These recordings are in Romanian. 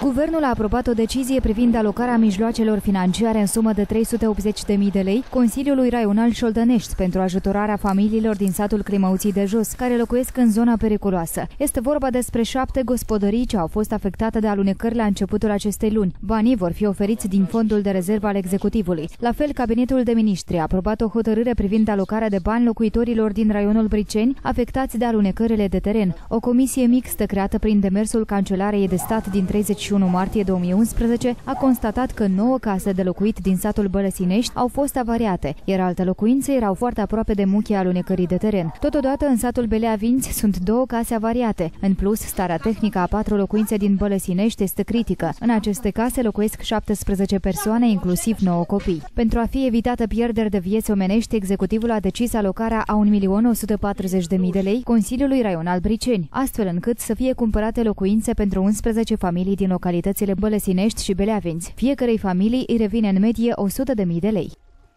Guvernul a aprobat o decizie privind alocarea mijloacelor financiare în sumă de 380.000 de lei Consiliului Raional Șoldănești pentru ajutorarea familiilor din satul Crimăuții de Jos, care locuiesc în zona periculoasă. Este vorba despre 7 gospodării ce au fost afectate de alunecări la începutul acestei luni. Banii vor fi oferiți din fondul de rezervă al executivului. La fel, Cabinetul de Ministri a aprobat o hotărâre privind alocarea de bani locuitorilor din raionul Briceni afectați de alunecările de teren. O comisie mixtă creată prin demersul Cancelarei de Stat din 31 martie 2011 a constatat că 9 case de locuit din satul Bălăsinești au fost avariate, iar alte locuințe erau foarte aproape de muchia alunecării de teren. Totodată, în satul Belea Vinți sunt 2 case avariate. În plus, starea tehnică a 4 locuințe din Bălăsinești este critică. În aceste case locuiesc 17 persoane, inclusiv 9 copii. Pentru a fi evitată pierderi de vieți omenești, executivul a decis alocarea a 1.140.000 de lei Consiliului Raional Briceni, astfel încât să fie cumpărate locuințe pentru 11 familii din localitățile Bălăsinești și Belea Vinți. Fiecărei familii îi revine în medie 100.000 de lei.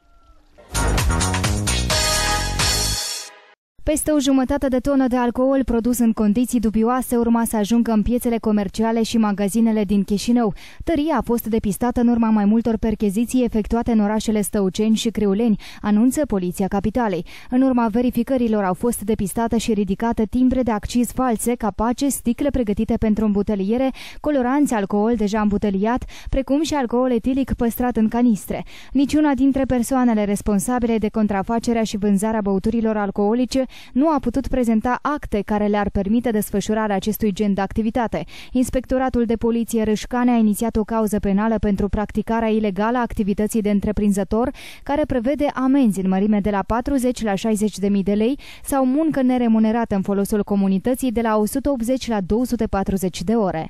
Peste o jumătate de tonă de alcool produs în condiții dubioase urma să ajungă în piețele comerciale și magazinele din Chișinău. Tăria a fost depistată în urma mai multor percheziții efectuate în orașele Stăuceni și Criuleni, anunță Poliția Capitalei. În urma verificărilor au fost depistate și ridicate timbre de acciz false, capace, sticle pregătite pentru îmbuteliere, coloranți, alcool deja îmbuteliat, precum și alcool etilic păstrat în canistre. Niciuna dintre persoanele responsabile de contrafacerea și vânzarea băuturilor alcoolice nu a putut prezenta acte care le-ar permite desfășurarea acestui gen de activitate. Inspectoratul de Poliție Râșcane a inițiat o cauză penală pentru practicarea ilegală a activității de întreprinzător, care prevede amenzi în mărime de la 40 la 60.000 de lei sau muncă neremunerată în folosul comunității de la 180 la 240 de ore.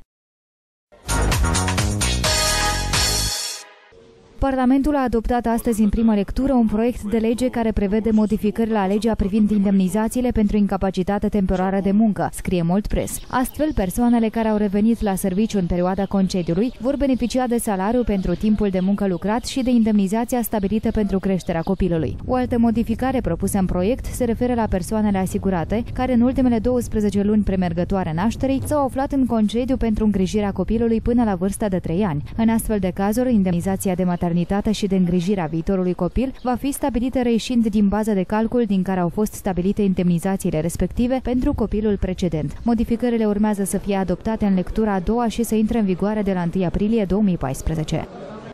Parlamentul a adoptat astăzi în primă lectură un proiect de lege care prevede modificări la legea privind indemnizațiile pentru incapacitate temporară de muncă, scrie Mult Press. Astfel, persoanele care au revenit la serviciu în perioada concediului vor beneficia de salariu pentru timpul de muncă lucrat și de indemnizația stabilită pentru creșterea copilului. O altă modificare propusă în proiect se referă la persoanele asigurate care în ultimele 12 luni premergătoare nașterii s-au aflat în concediu pentru îngrijirea copilului până la vârsta de 3 ani. În astfel de cazuri, indemnizația de maternitate și de îngrijirea viitorului copil va fi stabilită reieșind din baza de calcul din care au fost stabilite indemnizațiile respective pentru copilul precedent. Modificările urmează să fie adoptate în lectura a doua și să intre în vigoare de la 1 aprilie 2014.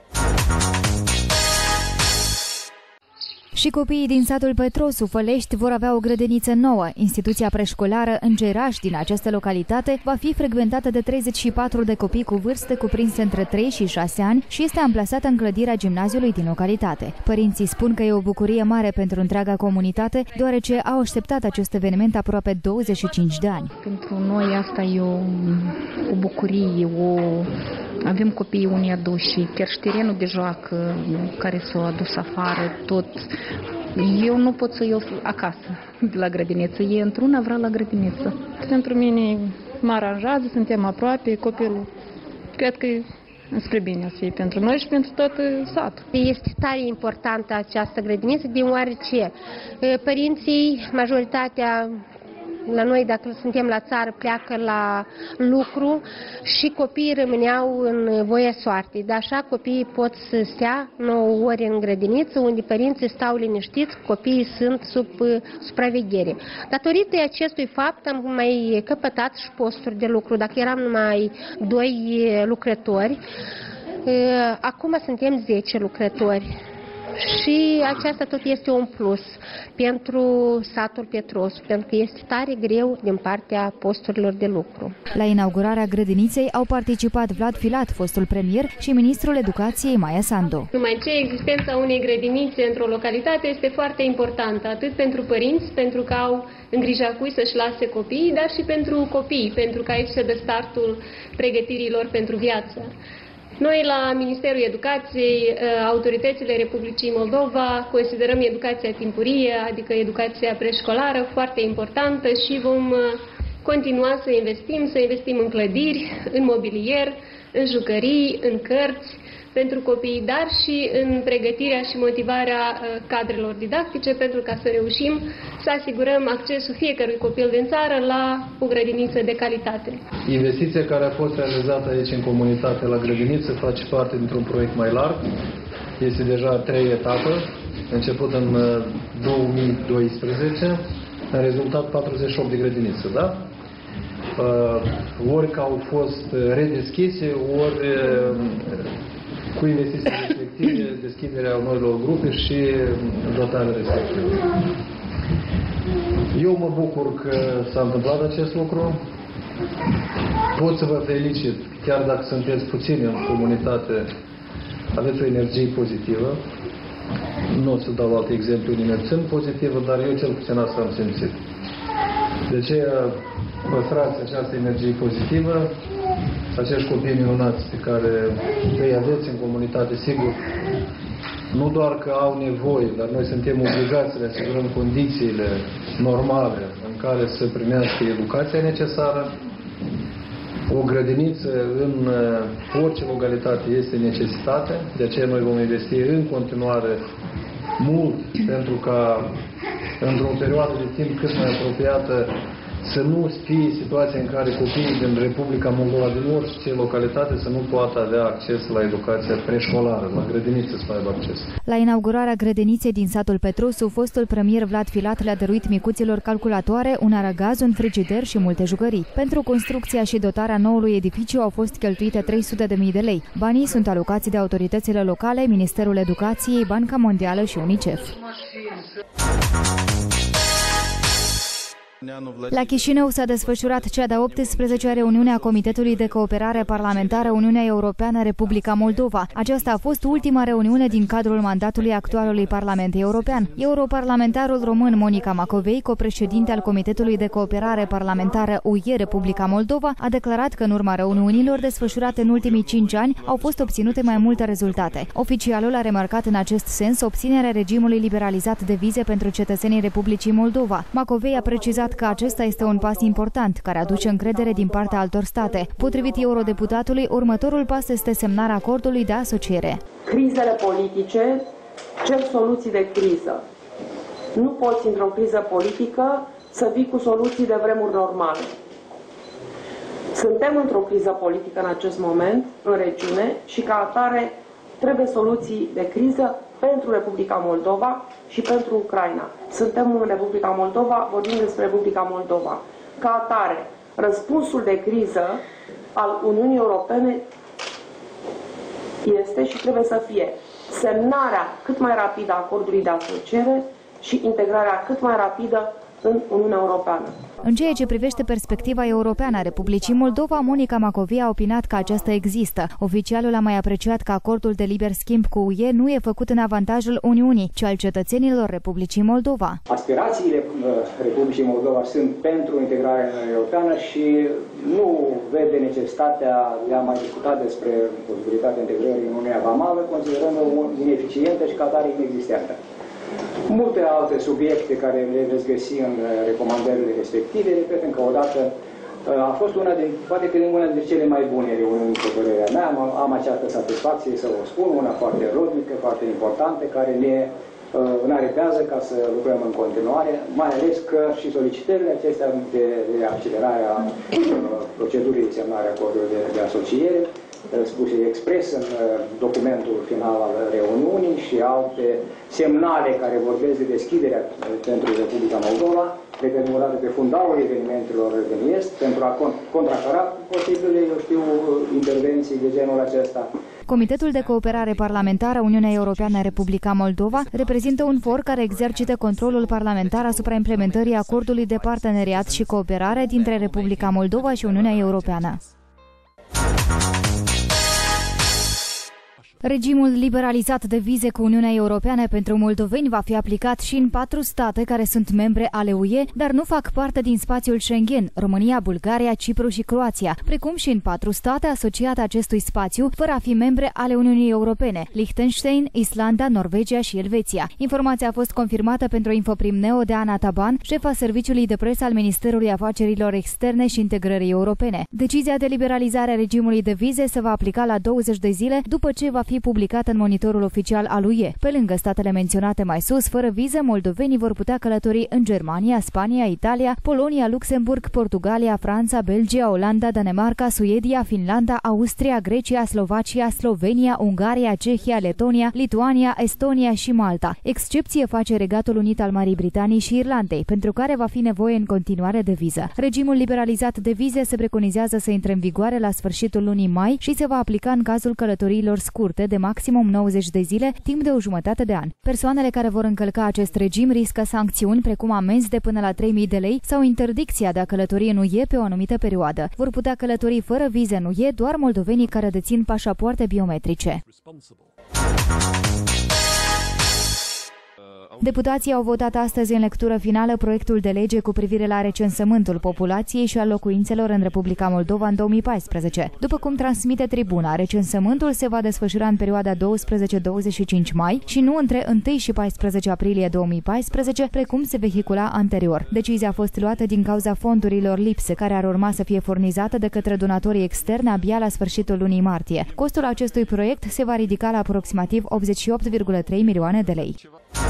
Și copiii din satul Petrosu, Fălești, vor avea o grădiniță nouă. Instituția preșcolară în Geraș din această localitate va fi frecventată de 34 de copii cu vârste cuprinse între 3 și 6 ani și este amplasată în clădirea gimnaziului din localitate. Părinții spun că e o bucurie mare pentru întreaga comunitate, deoarece au așteptat acest eveniment aproape 25 de ani. Pentru noi asta e o bucurie, avem copiii unii aduși, chiar și terenul de joacă care s-au adus afară, tot. Eu nu pot să iau acasă de la grădiniță, e într-una vreau la grădiniță. Pentru mine mă aranjează, suntem aproape, copilul, cred că spre bine o să fie pentru noi și pentru tot satul. Este tare importantă această grădiniță, deoarece părinții, majoritatea la noi, dacă suntem la țară, pleacă la lucru și copiii rămâneau în voia soartei. Dar așa copiii pot să stea 9 ore în grădiniță, unde părinții stau liniștiți, copiii sunt sub supraveghere. Datorită acestui fapt am mai căpătat și posturi de lucru. Dacă eram numai 2 lucrători, acum suntem 10 lucrători. Și aceasta tot este un plus pentru satul Petrosu, pentru că este tare greu din partea posturilor de lucru. La inaugurarea grădiniței au participat Vlad Filat, fostul premier, și ministrul educației Maia Sandu. Numai ce existența unei grădinițe într-o localitate este foarte importantă, atât pentru părinți, pentru că au în grija cui să-și lase copiii, dar și pentru copii, pentru că aici se dă startul pregătirilor pentru viață. Noi la Ministerul Educației, autoritățile Republicii Moldova, considerăm educația timpurie, adică educația preșcolară, foarte importantă și vom continua să investim în clădiri, în mobilier, în jucării, în cărți, pentru copii, dar și în pregătirea și motivarea cadrelor didactice, pentru ca să reușim să asigurăm accesul fiecărui copil din țară la o grădiniță de calitate. Investiția care a fost realizată aici în comunitate la grădiniță face parte dintr-un proiect mai larg. Este deja 3 etape, început în 2012, în rezultat 48 de grădinițe, da? Ori că au fost redeschise, ori cu investiții respective, deschiderea noilor grupe și dotarea respectivă. Eu mă bucur că s-a întâmplat acest lucru. Pot să vă felicit, chiar dacă sunteți puțini în comunitate, aveți o energie pozitivă. Nu o să dau alte exemple unde puțin pozitivă, dar eu cel puțin asta am simțit. De aceea păstrați această energie pozitivă, acești copii minunați pe care îi aveți în comunitate, sigur, nu doar că au nevoie, dar noi suntem obligați să le asigurăm condițiile normale în care să primească educația necesară. O grădiniță în orice localitate este necesitate, de aceea noi vom investi în continuare mult pentru ca într-o perioadă de timp cât mai apropiată să nu fie situația în care copiii din Republica Moldova, din orice localitate, să nu poată avea acces la educația preșcolară, la grădiniță să aibă acces. La inaugurarea grădiniței din satul Petrusu, fostul premier Vlad Filat le-a dăruit micuților calculatoare, un arăgaz, un frigider și multe jucării. Pentru construcția și dotarea noului edificiu au fost cheltuite 300.000 de lei. Banii sunt alocați de autoritățile locale, Ministerul Educației, Banca Mondială și UNICEF. La Chișinău s-a desfășurat cea de-a 18-a reuniune a Comitetului de Cooperare Parlamentară Uniunea Europeană-Republica Moldova. Aceasta a fost ultima reuniune din cadrul mandatului actualului Parlament European. Europarlamentarul român Monica Macovei, copreședinte al Comitetului de Cooperare Parlamentară UE-Republica Moldova, a declarat că în urma reuniunilor desfășurate în ultimii 5 ani au fost obținute mai multe rezultate. Oficialul a remarcat în acest sens obținerea regimului liberalizat de vize pentru cetățenii Republicii Moldova. Macovei a precizat că acesta este un pas important, care aduce încredere din partea altor state. Potrivit eurodeputatului, următorul pas este semnarea acordului de asociere. Crizele politice cer soluții de criză. Nu poți, într-o criză politică, să vii cu soluții de vremuri normale. Suntem într-o criză politică în acest moment, în regiune, și ca atare trebuie soluții de criză pentru Republica Moldova și pentru Ucraina. Suntem în Republica Moldova, vorbim despre Republica Moldova. Ca atare, răspunsul de criză al Uniunii Europene este și trebuie să fie semnarea cât mai rapidă a acordului de asociere și integrarea cât mai rapidă în Uniunea Europeană. În ceea ce privește perspectiva europeană a Republicii Moldova, Monica Macovei a opinat că aceasta există. Oficialul a mai apreciat că acordul de liber schimb cu UE nu e făcut în avantajul Uniunii, ci al cetățenilor Republicii Moldova. Aspirațiile Republicii Moldova sunt pentru integrarea europeană și nu vede necesitatea de a mai discuta despre posibilitatea integrării în Uniunea Vamală, considerând-o ineficientă și ca atare inexistentă. Multe alte subiecte care le veți găsi în recomandările respective, repet încă o dată, a fost poate că una dintre cele mai bune reuniuni, pe părerea mea. Am această satisfacție să vă spun, una foarte rodnică, foarte importantă, care ne înarepează ca să lucrăm în continuare, mai ales că și solicitările acestea de accelerare a procedurii de semnare a acordului de asociere, spuse expres în documentul final al reuniunii și alte semnale care vorbesc de deschiderea pentru Republica Moldova, determinate pe fundalul evenimentelor din Est, pentru a contracara posibile, intervenții de genul acesta. Comitetul de Cooperare Parlamentară Uniunea Europeană-Republica Moldova reprezintă un for care exercită controlul parlamentar asupra implementării acordului de parteneriat și cooperare dintre Republica Moldova și Uniunea Europeană. Regimul liberalizat de vize cu Uniunea Europeană pentru moldoveni va fi aplicat și în 4 state care sunt membre ale UE, dar nu fac parte din spațiul Schengen: România, Bulgaria, Cipru și Croația, precum și în 4 state asociate acestui spațiu, fără a fi membre ale Uniunii Europene: Liechtenstein, Islanda, Norvegia și Elveția. Informația a fost confirmată pentru Infoprim Neo de Ana Taban, șefa serviciului de presă al Ministerului Afacerilor Externe și Integrării Europene. Decizia de liberalizare a regimului de vize se va aplica la 20 de zile după ce va fi publicat în monitorul oficial al UE. Pe lângă statele menționate mai sus, fără viză, moldovenii vor putea călători în Germania, Spania, Italia, Polonia, Luxemburg, Portugalia, Franța, Belgia, Olanda, Danemarca, Suedia, Finlanda, Austria, Grecia, Slovacia, Slovenia, Ungaria, Cehia, Letonia, Lituania, Estonia și Malta. Excepție face Regatul Unit al Marii Britanii și Irlandei, pentru care va fi nevoie în continuare de viză. Regimul liberalizat de vize se preconizează să intre în vigoare la sfârșitul lunii mai și se va aplica în cazul călătoriilor scurte de maximum 90 de zile, timp de o jumătate de an. Persoanele care vor încălca acest regim riscă sancțiuni precum amenzi de până la 3.000 de lei sau interdicția de a călători în UE pe o anumită perioadă. Vor putea călători fără vize în UE doar moldovenii care dețin pașapoarte biometrice. Deputații au votat astăzi în lectură finală proiectul de lege cu privire la recensământul populației și al locuințelor în Republica Moldova în 2014. După cum transmite Tribuna, recensământul se va desfășura în perioada 12-25 mai și nu între 1 și 14 aprilie 2014, precum se vehicula anterior. Decizia a fost luată din cauza fondurilor lipse, care ar urma să fie furnizate de către donatorii externi abia la sfârșitul lunii martie. Costul acestui proiect se va ridica la aproximativ 88,3 milioane de lei.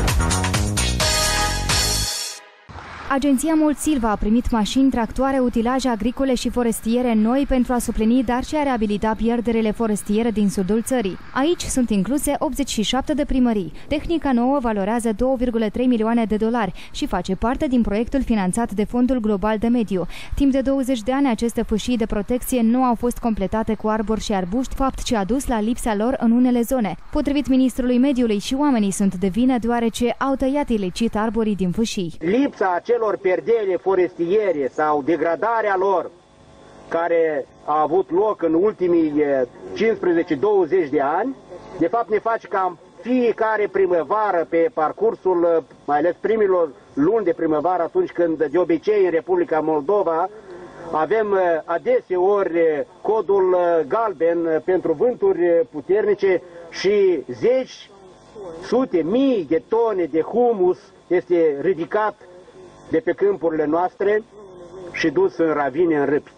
Agenția Mult Silva a primit mașini, tractoare, utilaje agricole și forestiere noi pentru a suplini, dar și a reabilita pierderile forestiere din sudul țării. Aici sunt incluse 87 de primării. Tehnica nouă valorează 2,3 milioane de dolari și face parte din proiectul finanțat de Fondul Global de Mediu. Timp de 20 de ani, aceste fâșii de protecție nu au fost completate cu arbori și arbuști, fapt ce a dus la lipsa lor în unele zone. Potrivit ministrului mediului, și oamenii sunt de vină, deoarece au tăiat ilicit arborii din fâșii. Lipsa acelor pierdere forestiere sau degradarea lor care a avut loc în ultimii 15-20 de ani, de fapt ne face ca fiecare primăvară, pe parcursul mai ales primilor luni de primăvară, atunci când de obicei în Republica Moldova avem adeseori codul galben pentru vânturi puternice și zeci, sute, mii de tone de humus este ridicat de pe câmpurile noastre și dus în ravine, în râpi.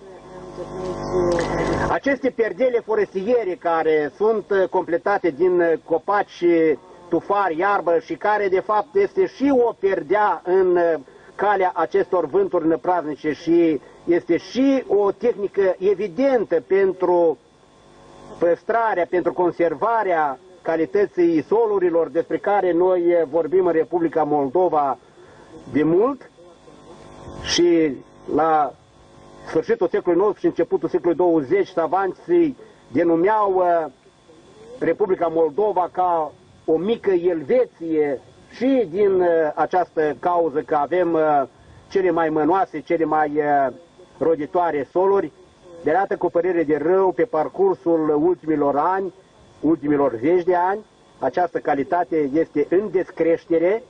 Aceste pierdele forestiere care sunt completate din copaci, tufari, iarbă și care de fapt este și o pierdea în calea acestor vânturi năpraznice și este și o tehnică evidentă pentru păstrarea, pentru conservarea calității solurilor despre care noi vorbim în Republica Moldova de mult. Și la sfârșitul secolului XIX și începutul secolului XX, savanții denumeau Republica Moldova ca o mică Elveție și din această cauză că avem cele mai mănoase, cele mai roditoare soluri. De dată cu părere de rău, pe parcursul ultimilor ani, ultimilor zeci de ani, această calitate este în descreștere.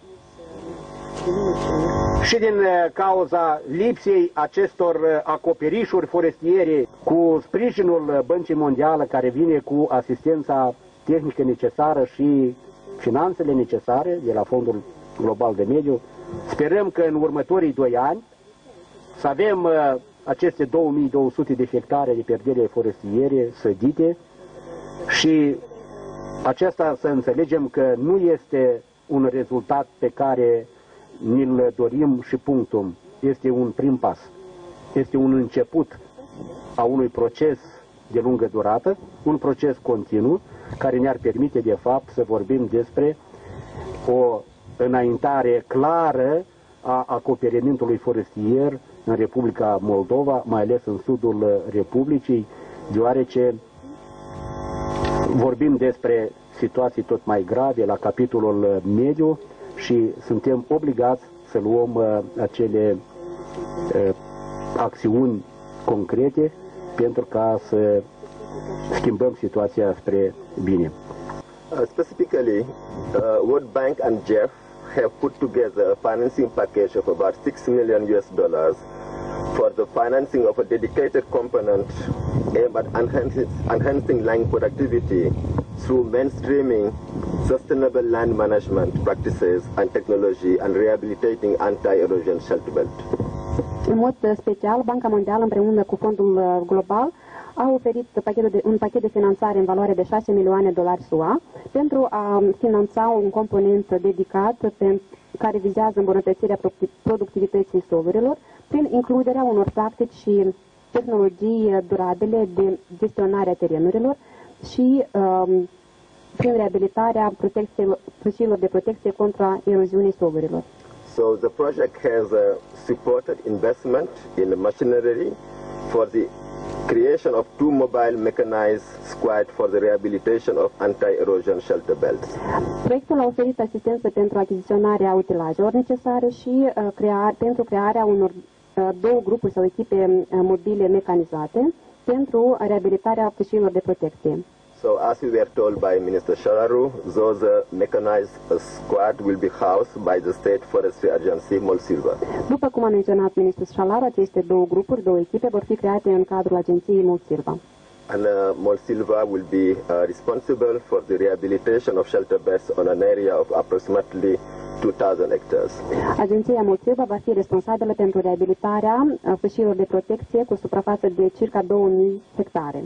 Și din cauza lipsei acestor acoperișuri forestiere, cu sprijinul Băncii Mondiale care vine cu asistența tehnică necesară și finanțele necesare de la Fondul Global de Mediu, sperăm că în următorii 2 ani să avem aceste 2200 de hectare de pierdere forestiere sădite și acesta să înțelegem că nu este un rezultat pe care ni-l dorim și punctum. Este un prim pas. Este un început a unui proces de lungă durată, un proces continuu, care ne-ar permite, de fapt, să vorbim despre o înaintare clară a acoperimentului forestier în Republica Moldova, mai ales în sudul Republicii, deoarece vorbim despre situații tot mai grave la capitolul mediu și suntem obligați să luăm acele acțiuni concrete pentru ca să schimbăm situația spre bine. Specifically, World Bank and GEF have put together a financing package of about $6 million for the financing of a dedicated component aimed at enhancing land productivity through mainstreaming sustainable land management practices and technology and rehabilitating anti-erosion shelter belt. În mod special, Banca Mondială împreună cu Fondul Global a oferit un pachet de finanțare în valoare de 6 milioane dolari SUA pentru a finanța un component dedicat care vizează îmbunătățirea productivității solurilor prin includerea unor practici și tehnologii durabile de gestionare a terenurilor și prin reabilitarea fâșiilor de protecție contra eroziunii solurilor. So the project has supported investment in machinery for the creation of 2 mobile mechanized squads for the rehabilitation of anti-erosion shelter belts. Proiectul a oferit asistență pentru achiziționarea utilajelor necesare și pentru crearea unor 2 grupuri sau echipe mobile mecanizate pentru reabilitarea fâșiilor de protecție. So as we were told by Minister Shalaru, those mechanized squad will be housed by the State Forestry Agency Molsilva. După cum a menționat ministrul Shalaru, aceste 2 grupuri, 2 echipe vor fi create în cadrul agenției Molsilva. And Molsilva will be responsible for the rehabilitation of shelter beds on an area of approximately 2,000 hectares. Agenția Molsilva va fi responsabilă pentru reabilitarea fâșiilor de protecție cu suprafață de circa 2000 hectare.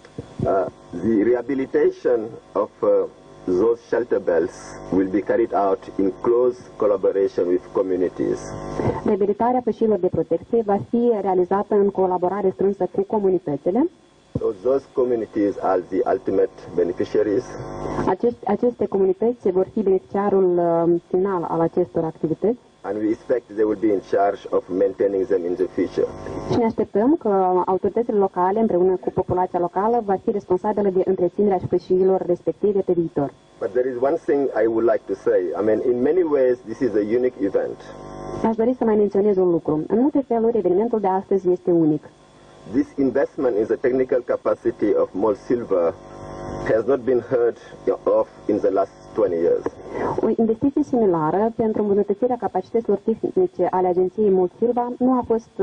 The rehabilitation of those shelter belts will be carried out in close collaboration with communities. Reabilitarea fâșiilor de protecție va fi realizată în colaborare strânsă cu comunitățile. So those communities are the ultimate beneficiaries. Aceste comunități vor fi beneficiarul final al acestor activități. And we expect they will be in charge of maintaining them in the future. Și ne așteptăm că autoritățile locale, împreună cu populația locală, va fi responsabilă de întreținerea fâșiilor respective pe viitor. But there is one thing I would like to say. I mean, in many ways, this is a unique event. Aș dori să mai menționez un lucru. În multe feluri, evenimentul de astăzi este unic. This investment in the technical capacity of Molsilva has not been heard of in the last 20 years. O investiție similară pentru îmbunătățirea capacităților tehnice ale agenției Molsilva nu a fost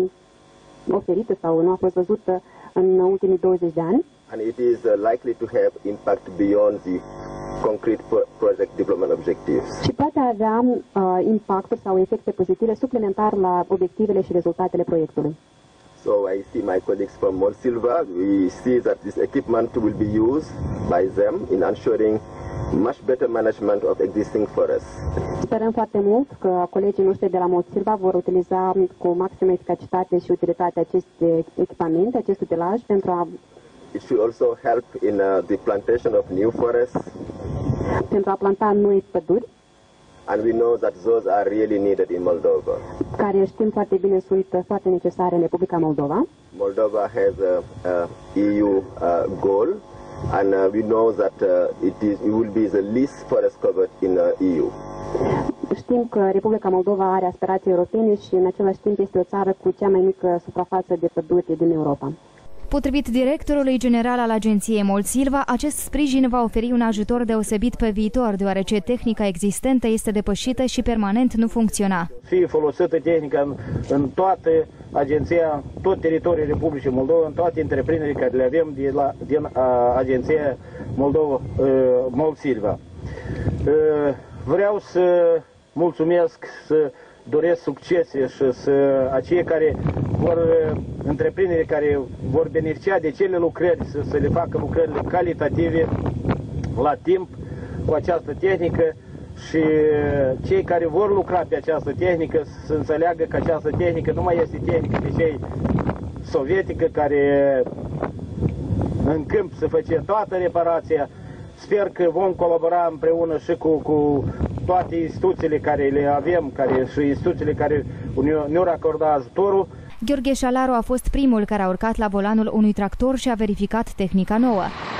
oferită sau nu a fost văzută în ultimii 20 de ani. And it is likely to have impact beyond the concrete project development objectives. Și poate avea impacturi sau efecte pozitive suplimentar la obiectivele și rezultatele proiectului. So I see my colleagues from Molsilva. We see that this equipment will be used by them in ensuring much better management of existing forests. Sperăm foarte mult că colegii noștri de la Molsilva vor utiliza cu maximă eficacitate și utilitate aceste echipamente, acest utilaj pentru a It should also help in the plantation of new forests. Pentru a planta noi păduri. And we know that those are really needed in Moldova. Care știm foarte bine sunt foarte necesare în Republica Moldova. Moldova has a EU goal, and we know that it will be the least forest covered in EU. Știm că Republica Moldova are aspirații europene și în același timp este o țară cu cea mai mică suprafață de păduri din Europa. Potrivit directorului general al agenției Molsilva, acest sprijin va oferi un ajutor deosebit pe viitor, deoarece tehnica existentă este depășită și permanent nu funcționa. Fie folosită tehnica în toată agenția, tot teritoriul Republicii Moldova, în toate întreprinderile care le avem din agenția Molsilva. Vreau să mulțumesc, să doresc succese și acei care întreprindere care vor beneficia de cele lucrări, să le facă lucrările calitative la timp cu această tehnică și cei care vor lucra pe această tehnică să înțeleagă că această tehnică nu mai este tehnică de cei sovietică care în câmp se face toată reparația. Sper că vom colabora împreună și cu toate instituțiile care le avem, și instituțiile care ne-au acordat ajutorul. Gheorghe Shalaru a fost primul care a urcat la volanul unui tractor și a verificat tehnica nouă.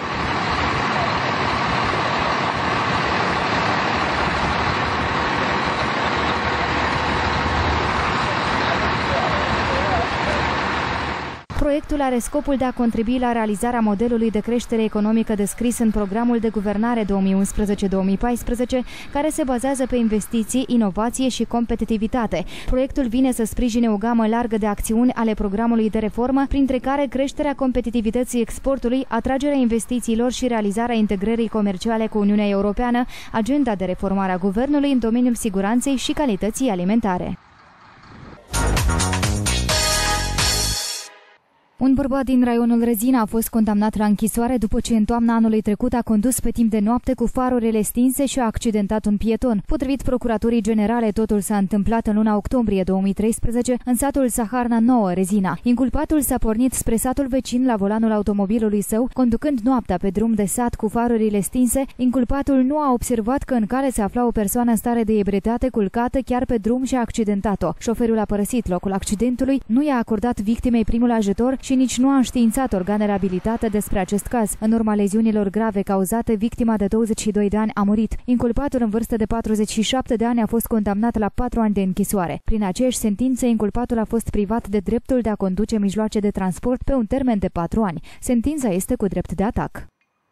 Proiectul are scopul de a contribui la realizarea modelului de creștere economică descris în programul de guvernare 2011-2014, care se bazează pe investiții, inovație și competitivitate. Proiectul vine să sprijine o gamă largă de acțiuni ale programului de reformă, printre care creșterea competitivității exportului, atragerea investițiilor și realizarea integrării comerciale cu Uniunea Europeană, agenda de reformare a guvernului în domeniul siguranței și calității alimentare. Un bărbat din raionul Răzina a fost condamnat la închisoare după ce în toamna anului trecut a condus pe timp de noapte cu farurile stinse și a accidentat un pieton. Potrivit Procuraturii Generale, totul s-a întâmplat în luna octombrie 2013 în satul Saharna Nouă, Răzina. Inculpatul s-a pornit spre satul vecin la volanul automobilului său, conducând noaptea pe drum de sat cu farurile stinse. Inculpatul nu a observat că în cale se afla o persoană în stare de ebrietate culcată chiar pe drum și a accidentat-o. Șoferul a părăsit locul accidentului, nu i-a acordat victimei primul ajutor și nici nu a înștiințat organele abilitate despre acest caz. În urma leziunilor grave cauzate, victima de 22 de ani a murit. Inculpatul în vârstă de 47 de ani a fost condamnat la 4 ani de închisoare. Prin aceeași sentință, inculpatul a fost privat de dreptul de a conduce mijloace de transport pe un termen de 4 ani. Sentința este cu drept de atac.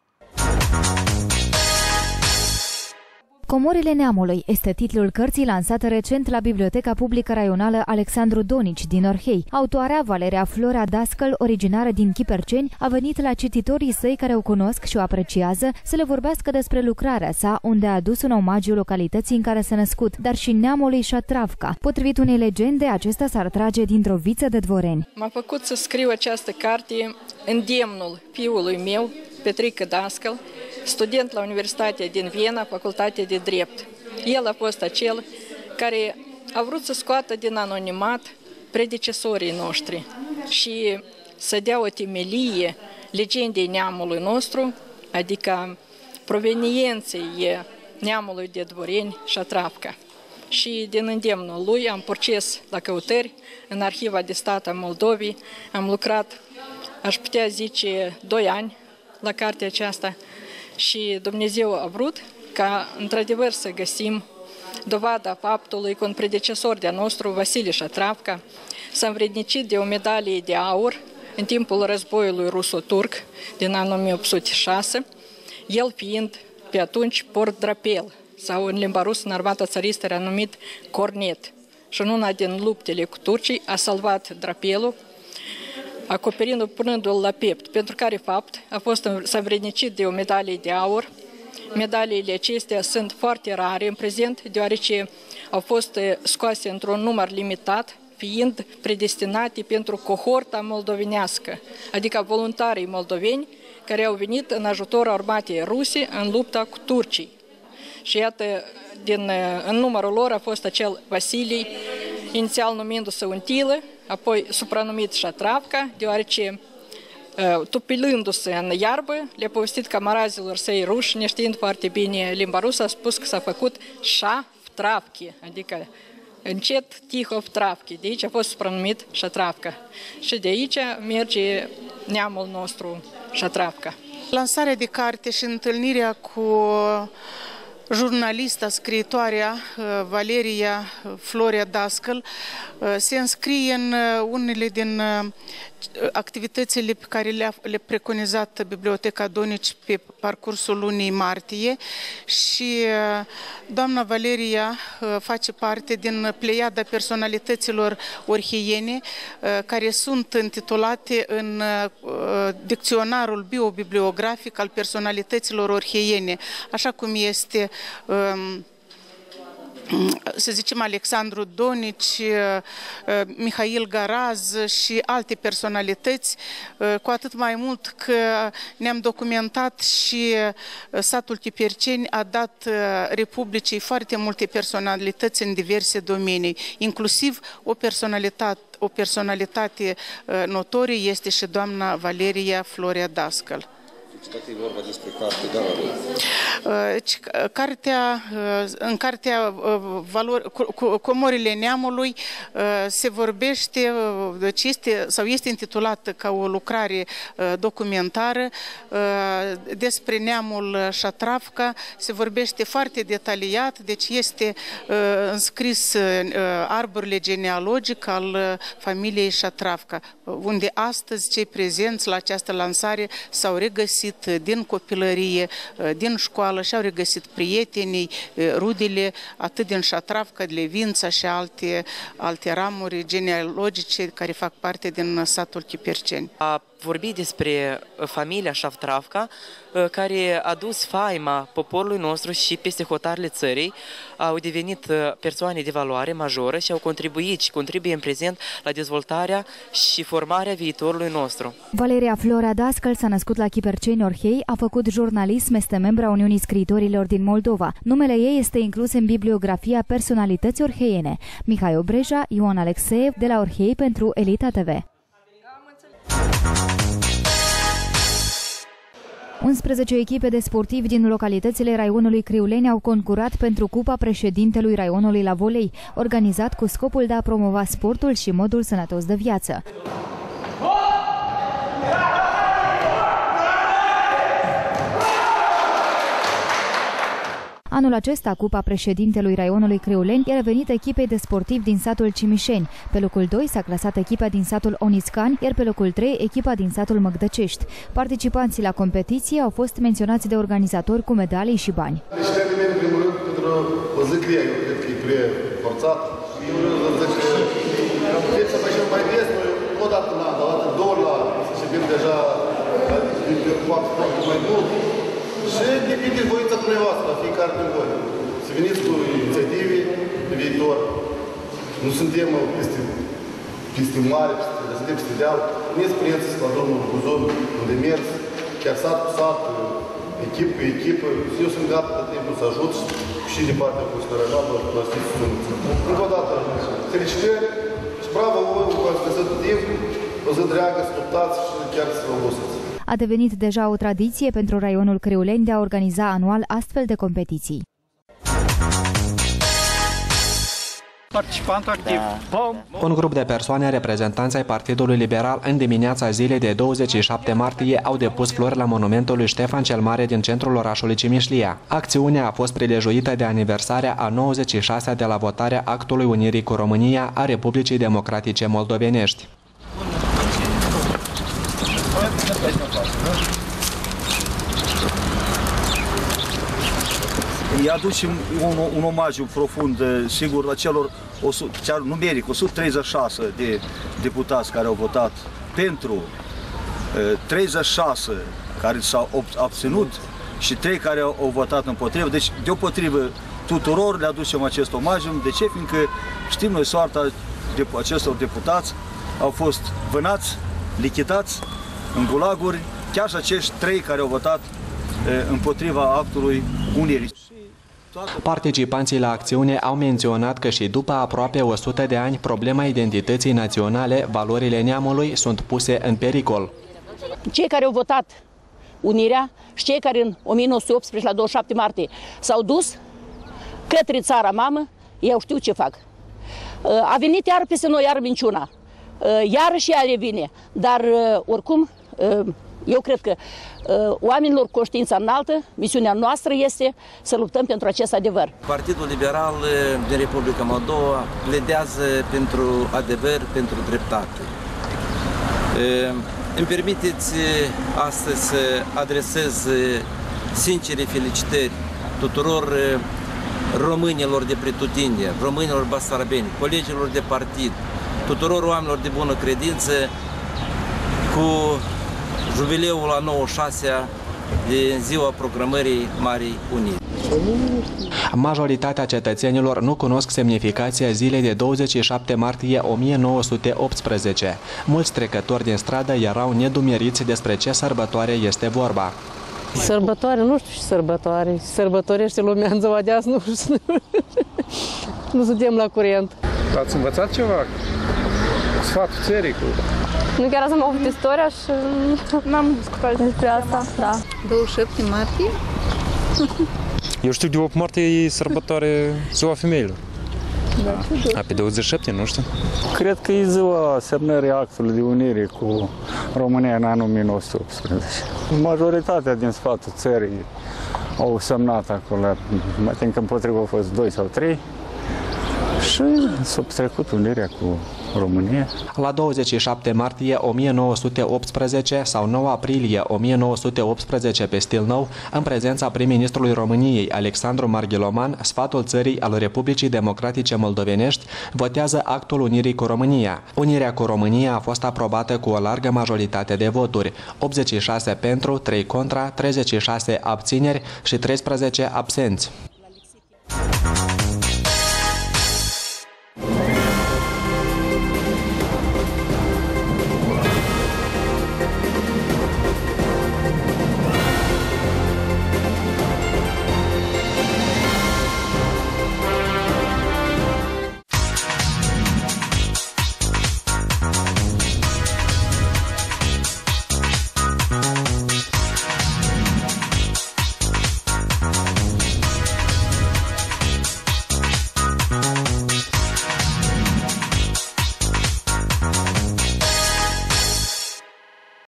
Comorile Neamului este titlul cărții lansată recent la Biblioteca Publică Raională Alexandru Donici din Orhei. Autoarea, Valeria Florea Dascăl, originară din Chiperceni, a venit la cititorii săi care o cunosc și o apreciază să le vorbească despre lucrarea sa, unde a adus un omagiu localității în care s-a născut, dar și neamului Șatravca. Potrivit unei legende, acesta s-ar trage dintr-o viță de dvoreni. M-a făcut să scriu această carte îndemnul fiului meu, Petrică Dascăl, student la Universitatea din Viena, Facultatea de Drept. El a fost acel care a vrut să scoată din anonimat predecesorii noștri și să dea o temelie legendei neamului nostru, adică provenienței neamului de dvoreni Șatravca. Și din îndemnul lui am proces la căutări în Arhiva de Stat a Moldovei. Am lucrat, aș putea zice, 2 ani la cartea aceasta și Dumnezeu a vrut ca într-adevăr să găsim dovada faptului că un predecesor de-a nostru, Vasile Șatravca, s-a învrednicit de o medalie de aur în timpul războiului ruso-turc din anul 1806, el fiind pe atunci port-drapel, sau în limba rusă, în armata țaristă era numit cornet. Și în una din luptele cu turcii a salvat drapelul, acoperindu-l, punându-l la piept, pentru care fapt s-a învrednicit de o medalie de aur. Medaliile acestea sunt foarte rare în prezent, deoarece au fost scoase într-un număr limitat, fiind predestinate pentru cohorta moldovenească, adică voluntarii moldoveni care au venit în ajutorul armatei ruse în lupta cu turcii. Și iată, în numărul lor a fost acel Vasilii, inițial numindu-se Untilă, apoi supranumit Șatravca, deoarece, tupilându-se în iarbă, le-a povestit camarazilor săi ruși, neștiind foarte bine limba rusă, a spus că s-a făcut Șa-Travchi, adică încet Tihov-Travchi, de aici a fost supranumit Șatravca. Și de aici merge neamul nostru Șatravca. Lansarea de carte și întâlnirea cu jurnalista, scriitoarea Valeria Florea Dascăl se înscrie în unele din activitățile pe care le-a preconizat Biblioteca Donici pe parcursul lunii martie și doamna Valeria face parte din pleiada personalităților orheiene care sunt intitulate în dicționarul biobibliografic al personalităților orheiene, așa cum este să zicem Alexandru Donici, Mihail Garaz și alte personalități, cu atât mai mult că ne-am documentat și satul Chiperceni a dat Republicii foarte multe personalități în diverse domenii, inclusiv o personalitate notorie este și doamna Valeria Florea Dascăl. Dacă e vorba despre carte, în cartea Comorile Neamului se vorbește, deci este intitulată ca o lucrare documentară despre neamul Șatravca, se vorbește foarte detaliat, deci este înscris arborele genealogic al familiei Șatravca, unde astăzi cei prezenți la această lansare s-au regăsit revenit din copilărie, din școală și au regăsit prietenii, rudele, atât din Șatravca, de Levința și alte ramuri genealogice care fac parte din satul Chiperceni. A vorbit despre familia Șatravca, care a dus faima poporului nostru și peste hotarele țării, au devenit persoane de valoare majoră și au contribuit și contribuie în prezent la dezvoltarea și formarea viitorului nostru. Valeria Florea Dascăl s-a născut la Chiperceni, Orhei, a făcut jurnalism, este membra Uniunii Scriitorilor din Moldova. Numele ei este inclus în bibliografia Personalități orheiene. Mihai Obreja, Ion Alexeev de la Orhei pentru Elita TV. 11 echipe de sportivi din localitățile raionului Criuleni au concurat pentru Cupa Președintelui Raionului la volei, organizat cu scopul de a promova sportul și modul sănătos de viață. Anul acesta, Cupa Președintelui Raionului Criuleni i-a revenit echipei de sportivi din satul Cimișeni. Pe locul 2 s-a clasat echipa din satul Oniscani, iar pe locul 3 echipa din satul Măgdăcești. Participanții la competiție au fost menționați de organizatori cu medalii și bani. În primul rând, pentru o zi grea, eu cred că e prea forțată. Eu zic că trebuie să facem mai des, o dată în an, o dată două ori la an, să știm deja de fac sportul mai mult. Și depinde de voința dumneavoastră, la fiecare din voi. Să veniți cu inițiative de viitor. Nu suntem peste mare, suntem peste deal. Ne spuneți la domnul Buzon, unde mers, chiar sat cu sat, echipă cu echipă. Eu sunt gata de timpul să ajut și de partea cu Stărăjabă, la Sfântul Sfântul. Încă o dată, felicitări și bravo voi că ați găsit timp, o zi dragă, să luptați și chiar să vă obosiți. A devenit deja o tradiție pentru raionul Criuleni de a organiza anual astfel de competiții. Participant activ. Un grup de persoane, reprezentanți ai Partidului Liberal, în dimineața zilei de 27 martie au depus flori la monumentul lui Ștefan cel Mare din centrul orașului Cimișlia. Acțiunea a fost prilejuită de aniversarea a 96-a de la votarea Actului Unirii cu România a Republicii Democratice Moldovenești. Îi aducem un omagiu profund, sigur, la celor numeric 136 de deputați care au votat pentru, 36 care s-au abținut și 3 care au votat împotrivă. Deci, deopotrivă tuturor le aducem acest omagiu. De ce? Fiindcă știm noi soarta acestor deputați, au fost vânați, lichidați în gulaguri, chiar și acești 3 care au votat împotriva Actului Unirii. Participanții la acțiune au menționat că și după aproape 100 de ani, problema identității naționale, valorile neamului sunt puse în pericol. Cei care au votat Unirea și cei care în 1918, la 27 martie, s-au dus către țara mamă, eu știu ce fac. A venit iar peste noi, iar minciuna. Iarăși ea revine, dar oricum eu cred că oamenilor cu conștiința înaltă, misiunea noastră este să luptăm pentru acest adevăr. Partidul Liberal din Republica Moldova pledează pentru adevăr, pentru dreptate. Îmi permiteți astăzi să adresez sincere felicitări tuturor românilor de pretutindeni, românilor basarabeni, colegilor de partid, tuturor oamenilor de bună credință cu jubileul a 96-a din ziua proclamării Marii Uniri. Majoritatea cetățenilor nu cunosc semnificația zilei de 27 martie 1918. Mulți trecători din stradă erau nedumeriți despre ce sărbătoare este vorba. Sărbătoare? Nu știu ce sărbătoare. Sărbătorește lumea în ziua de azi, nu știu. Nu suntem la curent. Ați învățat ceva? Sfatul țării? Nu chiar am avut istoria și n-am discutat despre asta. Da. 27 martie? Eu știu de 8 martie e sărbătoare ziua femeilor. Da, pe 27, nu știu. Cred că e ziua semnării Actului de Unire cu România în anul 1918. Majoritatea din sfatul țării au semnat acolo, mă tin că împotriva au fost 2 sau 3 și s-a trecut unirea cu România. La 27 martie 1918 sau 9 aprilie 1918 pe stil nou, în prezența prim-ministrului României, Alexandru Marghiloman, sfatul țării al Republicii Democratice Moldovenești votează actul unirii cu România. Unirea cu România a fost aprobată cu o largă majoritate de voturi, 86 pentru, 3 contra, 36 abțineri și 13 absenți.